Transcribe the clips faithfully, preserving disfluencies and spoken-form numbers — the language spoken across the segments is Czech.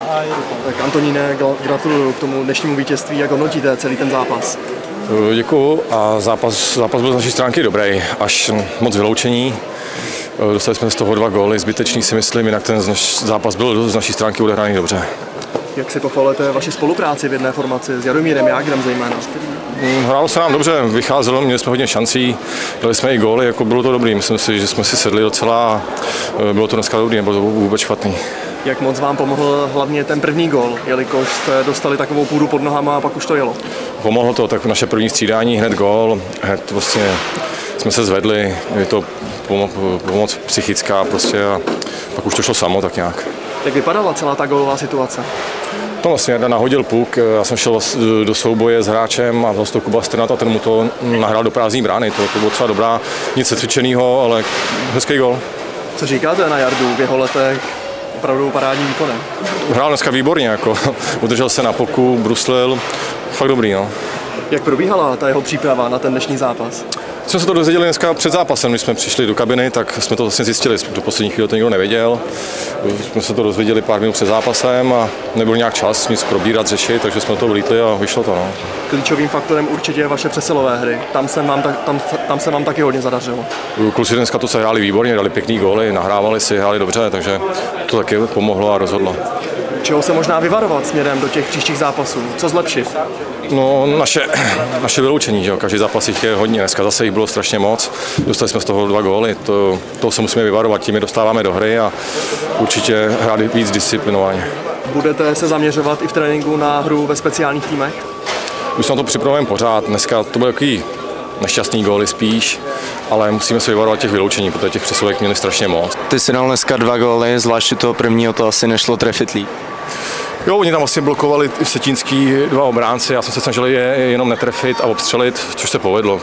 Tak Antoníne, gratuluju k tomu dnešnímu vítězství. Jak hodnotíte celý ten zápas? Děkuju a zápas, zápas byl z naší stránky dobrý, až moc vyloučení. Dostali jsme z toho dva góly, zbytečný si myslím, jinak ten zápas byl z naší stránky odehraný dobře. Jak si pochvalujete vaši spolupráci v jedné formaci s Jaromírem Jágrem zejména? Hrálo se nám dobře, vycházelo, měli jsme hodně šancí, dali jsme i góly, jako bylo to dobrý, myslím si, že jsme si sedli docela a bylo to dneska dobrý, nebylo to vůbec špatný. Jak moc vám pomohl hlavně ten první gól, jelikož jste dostali takovou půdu pod nohama a pak už to jelo? Pomohlo to, tak naše první střídání, hned gól, hned vlastně jsme se zvedli, je to pomoc, pomoc psychická prostě a pak už to šlo samo tak nějak. Jak vypadala celá ta gólová situace? To vlastně Jarda nahodil puk, já jsem šel do souboje s hráčem a vlastně Kuba Strnad a ten mu to nahrál do prázdné brány, to, to bylo třeba dobrá, nic cvičenýho, ale hezký gól. Co říkáte na Jardu v jeho letech? Opravdu parádní výkonem. Hrál dneska výborně, jako udržel se na puku, bruslil, fakt dobrý. No. Jak probíhala ta jeho příprava na ten dnešní zápas? Jsme se to dozvěděli dneska před zápasem, když jsme přišli do kabiny, tak jsme to vlastně zjistili, do poslední chvíle to nikdo nevěděl. Jsme se to dozvěděli pár minut před zápasem a nebyl nějak čas nic probírat, řešit, takže jsme to vlítli a vyšlo to. No. Klíčovým faktorem určitě je vaše přesilové hry, tam se vám, tam, tam se vám taky hodně zadařilo. Kluci dneska to se hráli výborně, dali pěkný góly, nahrávali si, hráli dobře, takže to taky pomohlo a rozhodlo. Čeho se možná vyvarovat směrem do těch příštích zápasů? Co zlepšit? No, naše, naše vyloučení, že jo? Každý zápas jich je hodně, dneska zase jich bylo strašně moc, dostali jsme z toho dva góly, to, toho se musíme vyvarovat, tím je dostáváme do hry a určitě hrát víc disciplinovaně. Budete se zaměřovat i v tréninku na hru ve speciálních týmech? Už jsme na to připravujeme pořád, dneska to byl takový nešťastný góly spíš, ale musíme se vyvarovat těch vyloučení, protože těch přesilovek měli strašně moc. Ty si dal dneska dva góly, zvlášť toho prvního to asi nešlo trefit líp. Jo, oni tam vlastně blokovali v Setínský dva obránci, já jsem se snažil je jenom netrefit a obstřelit, což se povedlo.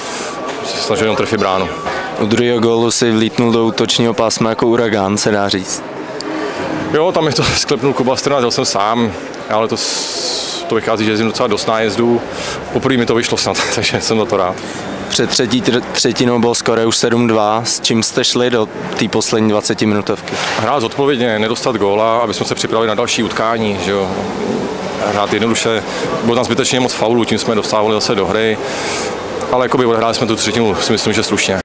Se snažil jenom trefit bránu. U druhého gólu si vlítnul do útočního pásma jako uragán, se dá říct. Jo, tam mi to sklepnul Kuba Strnad, jel jsem sám, ale to, to vychází, že jezdím docela dost nájezdů. Poprvé mi to vyšlo snad, takže jsem za to rád. Před třetí třetinou byl skoro už sedm dva, s čím jste šli do té poslední dvacetiminutovky? Hrát zodpovědně, nedostat góla, aby jsme se připravili na další utkání. Že jo. Hrát jednoduše, bylo tam zbytečně moc faulů, tím jsme dostávali zase do hry, ale jakoby odehráli jsme tu třetinu, si myslím, že slušně.